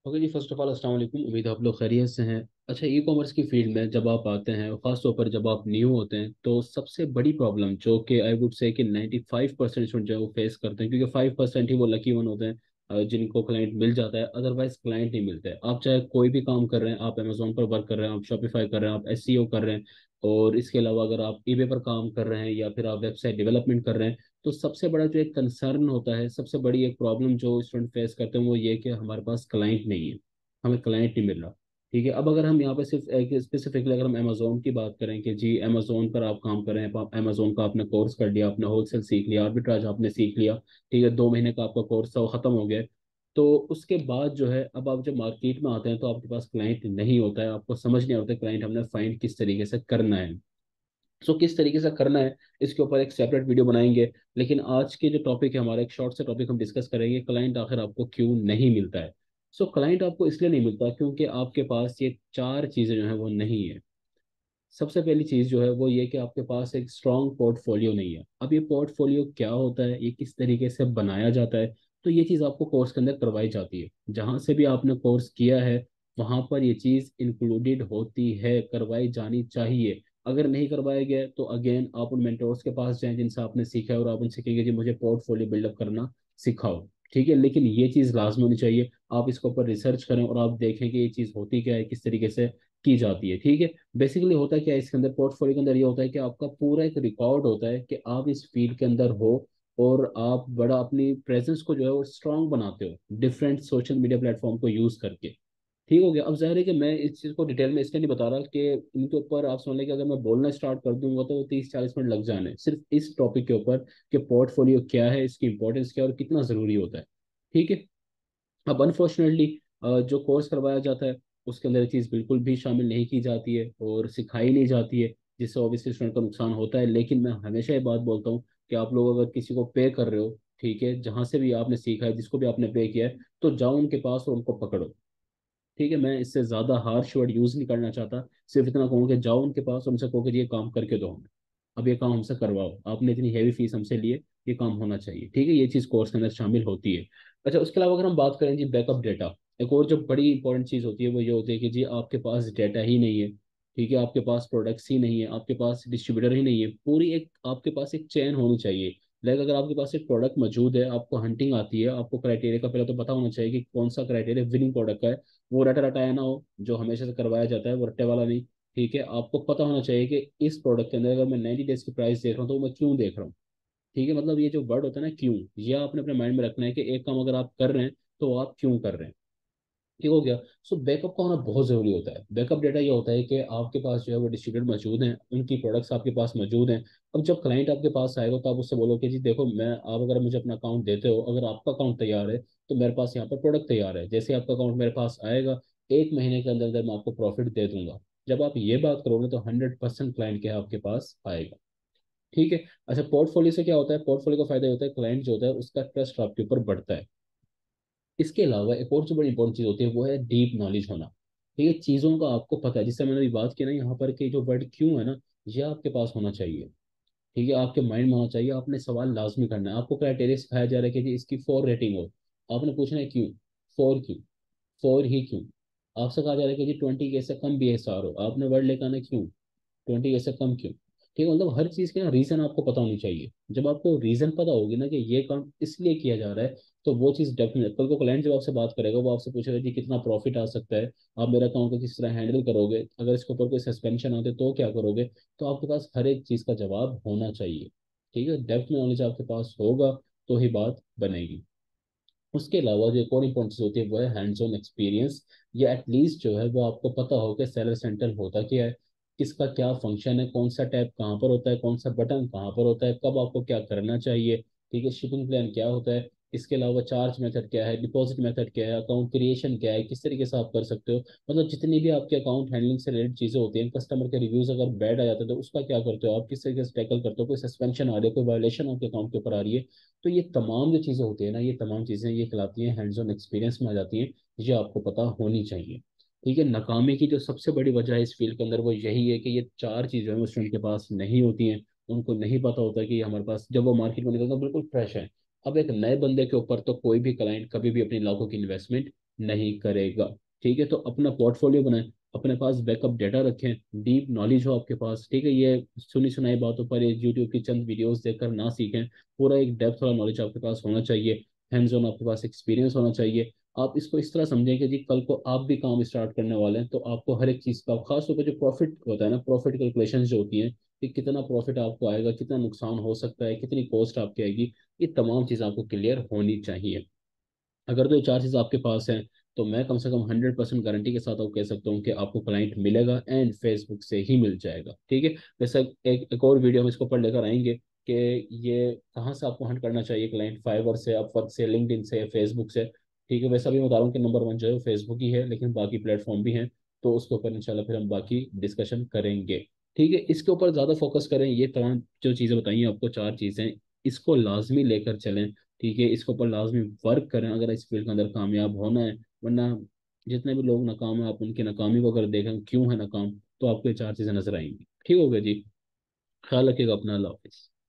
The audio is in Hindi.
Okay ji, first of all अस्सलाम वालेकुम। उम्मीद है आप लोग खैरियत से हैं। अच्छा, ई कॉमर्स की फील्ड में जब आप आते हैं, ख़ास तौर पर जब आप न्यू होते हैं, तो सबसे बड़ी प्रॉब्लम जो कि आई वुड से कि 95% स्टूडेंट जो है वो फेस करते हैं, क्योंकि 5% ही वो लकी वन होते हैं जिनको क्लाइंट मिल जाता है। अदरवाइज क्लाइंट नहीं मिलते। आप चाहे कोई भी काम कर रहे हैं, आप अमेजोन पर वर्क कर रहे हैं, आप शॉपिफाई कर रहे हैं, आप एसईओ कर रहे हैं, और इसके अलावा अगर आप ईबे पर काम कर रहे हैं या फिर आप वेबसाइट डेवलपमेंट कर रहे हैं, तो सबसे बड़ा जो एक कंसर्न होता है, सबसे बड़ी एक प्रॉब्लम जो स्टूडेंट फेस करते हैं वो ये कि हमारे पास क्लाइंट नहीं है, हमें क्लाइंट नहीं मिल रहा। ठीक है, अब अगर हम यहाँ पे सिर्फ एक स्पेसिफिकली अगर हम अमेजोन की बात करें कि जी अमेजोन पर आप काम कर रहे हैं, आप अमेजोन का आपने कोर्स कर लिया, आपने होलसेल सीख लिया, आर्बिट्राज आपने सीख लिया, ठीक है, 2 महीने का आपका कोर्स था वो खत्म हो गया। तो उसके बाद जो है, अब आप जब मार्केट में आते हैं तो आपके पास क्लाइंट नहीं होता है, आपको समझ नहीं आता क्लाइंट हमने फाइंड किस तरीके से करना है। सो किस तरीके से करना है, इसके ऊपर एक सेपरेट वीडियो बनाएंगे। लेकिन आज के जो टॉपिक है हमारा, एक शॉर्ट से टॉपिक हम डिस्कस करेंगे, क्लाइंट आखिर आपको क्यों नहीं मिलता है। सो क्लाइंट आपको इसलिए नहीं मिलता क्योंकि आपके पास ये चार चीज़ें जो है वो नहीं है। सबसे पहली चीज़ जो है वो ये कि आपके पास एक स्ट्रॉन्ग पोर्टफोलियो नहीं है। अब ये पोर्टफोलियो क्या होता है, ये किस तरीके से बनाया जाता है, तो ये चीज़ आपको कोर्स के अंदर करवाई जाती है। जहाँ से भी आपने कोर्स किया है वहाँ पर ये चीज़ इंक्लूडेड होती है, करवाई जानी चाहिए। अगर नहीं करवाया गया तो अगेन आप उन मेंटोर्स के पास जाएं जिनसे आपने सीखा है, और आप उनसे कहेंगे जी मुझे पोर्टफोलियो बिल्डअप करना सिखाओ। ठीक है, लेकिन ये चीज़ लाजमी होनी चाहिए। आप इसके ऊपर रिसर्च करें और आप देखें कि ये चीज़ होती क्या है, किस तरीके से की जाती है। ठीक है, बेसिकली होता क्या है इसके अंदर, पोर्टफोलियो के अंदर ये होता है कि आपका पूरा एक रिकॉर्ड होता है कि आप इस फील्ड के अंदर हो, और आप बड़ा अपनी प्रेजेंस को जो है वो स्ट्रांग बनाते हो डिफरेंट सोशल मीडिया प्लेटफॉर्म को यूज करके। ठीक हो गया। अब जाहिर है कि मैं इस चीज़ को डिटेल में इसलिए नहीं बता रहा कि इनके ऊपर आप समझ लें कि अगर मैं बोलना स्टार्ट कर दूंगा तो 30-40 मिनट लग जाने सिर्फ इस टॉपिक के ऊपर कि पोर्टफोलियो क्या है, इसकी इंपॉर्टेंस क्या है और कितना ज़रूरी होता है। ठीक है। अब अनफॉर्चुनेटली जो कोर्स करवाया जाता है उसके अंदर ये चीज़ बिल्कुल भी शामिल नहीं की जाती है और सिखाई नहीं जाती है, जिससे ऑब्वियसली स्टूडेंट को नुकसान होता है। लेकिन मैं हमेशा ये बात बोलता हूँ कि आप लोग अगर किसी को पे कर रहे हो, ठीक है, जहाँ से भी आपने सीखा है, जिसको भी आपने पे किया है, तो जाओ उनके पास और उनको पकड़ो। ठीक है, मैं इससे ज़्यादा हार्श वर्ड यूज़ नहीं करना चाहता। सिर्फ इतना कहूँ कि जाओ उनके पास और उनसे कहो कि ये काम करके दो हमें, अब ये काम हमसे करवाओ, आपने इतनी हैवी फीस हमसे लिए, ये काम होना चाहिए। ठीक है, ये चीज़ कोर्स के अंदर शामिल होती है। अच्छा, उसके अलावा अगर हम बात करें जी बैकअप डेटा, एक और जो बड़ी इंपॉर्टेंट चीज़ होती है वो ये होती है कि जी आपके पास डेटा ही नहीं है। ठीक है, आपके पास प्रोडक्ट्स ही नहीं है, आपके पास डिस्ट्रीब्यूटर ही नहीं है, पूरी एक आपके पास एक चेन होनी चाहिए। लाइक अगर आपके पास एक प्रोडक्ट मौजूद है, आपको हंटिंग आती है, आपको क्राइटेरिया का पहले तो पता होना चाहिए कि कौन सा क्राइटेरिया विनिंग प्रोडक्ट का है। वो रटा रटाया ना हो, जो हमेशा से करवाया जाता है वो रट्टे वाला नहीं। ठीक है, आपको पता होना चाहिए कि इस प्रोडक्ट के अंदर अगर मैं 90 डेज की प्राइस देख रहा हूँ तो मैं क्यों देख रहा हूँ। ठीक है, मतलब ये जो वर्ड होता है ना क्यों, ये आपने अपने माइंड में रखना है कि एक काम अगर आप कर रहे हैं तो आप क्यों कर रहे हैं। ठीक हो गया। सो बैकअप का होना बहुत जरूरी होता है। बैकअप डेटा ये होता है कि आपके पास जो है वो डिस्ट्रीब्यूटर मौजूद हैं, उनकी प्रोडक्ट्स आपके पास मौजूद हैं। अब जब क्लाइंट आपके पास आएगा तो आप उससे बोलो कि जी देखो, मैं आप अगर मुझे अपना अकाउंट देते हो, अगर आपका अकाउंट तैयार है तो मेरे पास यहाँ पर प्रोडक्ट तैयार है, जैसे आपका अकाउंट मेरे पास आएगा 1 महीने के अंदर अंदर मैं आपको प्रॉफिट दे दूंगा। जब आप ये बात करोगे तो 100% क्लाइंट के आपके पास आएगा। ठीक है। अच्छा, पोर्टफोलियो से क्या होता है, पोर्टफोलियो का फायदा ये होता है क्लाइंट जो होता है उसका ट्रस्ट आपके ऊपर बढ़ता है। इसके अलावा एक और जो बड़ी इंपॉर्टेंट चीज होती है वो है डीप नॉलेज होना। ठीक है, चीजों का आपको पता है, जिससे मैंने अभी बात की ना यहाँ पर कि जो वर्ड क्यों है ना, ये आपके पास होना चाहिए। ठीक है, आपके माइंड में होना चाहिए, आपने सवाल लाजमी करना है। आपको क्राइटेरिया सिखाया जा रहा है कि जी इसकी 4 रेटिंग हो, आपने पूछना है क्यों, फोर क्यों, फोर ही क्यों। आपसे कहा जा रहा है कि जी 20 के से कम BSR हो, आपने वर्ड लेकर आना है क्यों, 20 ऐसे कम क्यों। ठीक है, मतलब हर चीज के ना रीजन आपको पता होनी चाहिए। जब आपको रीजन पता होगी ना कि ये काम इसलिए किया जा रहा है, तो वो चीज डेफिनेट कल को क्लाइंट जब आपसे बात करेगा वो आपसे पूछेगा जी कितना प्रॉफिट आ सकता है, आप मेरा अकाउंट को किस तरह हैंडल करोगे, अगर इसके ऊपर कोई सस्पेंशन आते तो क्या करोगे। तो आपके पास हर एक चीज का जवाब होना चाहिए। ठीक है, डेप्थ नॉलेज आपके पास होगा तो ही बात बनेगी। उसके अलावा जो एक और इम्पोर्टेंट चीज होती है वो है हैंड्स ऑन एक्सपीरियंस, या एटलीस्ट जो है वो आपको पता हो कि सेलर सेंटर होता क्या है, किसका क्या फंक्शन है, कौन सा टैब कहाँ पर होता है, कौन सा बटन कहाँ पर होता है, कब आपको क्या करना चाहिए। ठीक है, शिपिंग प्लान क्या होता है, इसके अलावा चार्ज मेथड क्या है, डिपॉजिट मेथड क्या है, अकाउंट क्रिएशन क्या है, किस तरीके से आप कर सकते हो। मतलब जितनी भी आपके अकाउंट हैंडलिंग से रिलेटेड चीजें होती हैं, कस्टमर के रिव्यूज अगर बैड आ जाते हैं तो उसका क्या करते हो आप, किस तरीके से टैकल करते हो, कोई सस्पेंशन आ रही है, कोई वायलेशन आपके अकाउंट के ऊपर आ रही है। तो ये तमाम जो चीज़ें होती है ना, ये तमाम चीज़ें ये कहलाती हैं हैंड्स ऑन एक्सपीरियंस में आ जाती हैं। ये आपको पता होनी चाहिए। ठीक है, नाकामी की जो सबसे बड़ी वजह है इस फील्ड के अंदर वो यही है कि ये चार चीज़ें हैं वो स्टूडेंट के पास नहीं होती हैं। उनको नहीं पता होता कि हमारे पास जब वो मार्केट में निकलता है बिल्कुल फ्रेश है। अब एक नए बंदे के ऊपर तो कोई भी क्लाइंट कभी भी अपनी लाखों की इन्वेस्टमेंट नहीं करेगा। ठीक है, तो अपना पोर्टफोलियो बनाएं, अपने पास बैकअप डेटा रखें, डीप नॉलेज हो आपके पास। ठीक है, ये सुनी सुनाई बातों पर ये यूट्यूब की चंद वीडियोस देखकर ना सीखें, पूरा एक डेप्थ वाला नॉलेज आपके पास होना चाहिए, हैंड्स ऑन आपके पास एक्सपीरियंस होना चाहिए। आप इसको इस तरह समझें कि जी कल को आप भी काम स्टार्ट करने वाले हैं, तो आपको हर एक चीज़ का, खासतौर पर जो प्रॉफिट होता है ना, प्रॉफिट कैलकुलेशन जो होती है कि कितना प्रॉफिट आपको आएगा, कितना नुकसान हो सकता है, कितनी कॉस्ट आपकी आएगी, ये तमाम चीज़ आपको क्लियर होनी चाहिए। अगर तो ये चार चीज़ आपके पास हैं, तो मैं कम से कम 100% गारंटी के साथ आपको कह सकता हूँ कि आपको क्लाइंट मिलेगा, एंड फेसबुक से ही मिल जाएगा। ठीक है, वैसे एक और वीडियो हम इसके ऊपर लेकर आएंगे कि ये कहाँ से आपको हंट करना चाहिए क्लाइंट, फाइवर से, अपवर्क से, लिंक्डइन से, फेसबुक से। ठीक है, वैसा भी मैं बता रहा हूँ कि नंबर वन जो है वो फेसबुक ही है, लेकिन बाकी प्लेटफॉर्म भी हैं, तो उसके ऊपर इंशाल्लाह फिर हम बाकी डिस्कशन करेंगे। ठीक है, इसके ऊपर ज़्यादा फोकस करें, ये तमाम जो चीज़ें बताई हैं आपको, चार चीज़ें, इसको लाजमी लेकर चलें। ठीक है, इसके ऊपर लाजमी वर्क करें अगर इस फील्ड के अंदर कामयाब होना है, वरना जितने भी लोग नाकाम हैं, आप उनकी नाकामी को अगर देखें क्यों है नाकाम, तो आपको ये चार चीज़ें नजर आएंगी। ठीक हो गया जी, ख्याल रखिएगा अपना, अल्लाह हाफिज़।